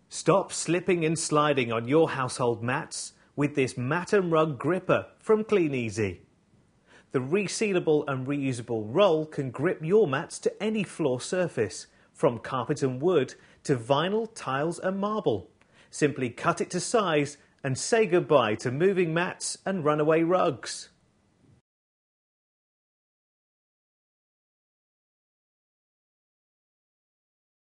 Stop slipping and sliding on your household mats with this mat and rug gripper from Kleeneze. The resealable and reusable roll can grip your mats to any floor surface, from carpet and wood to vinyl, tiles and marble. Simply cut it to size and say goodbye to moving mats and runaway rugs.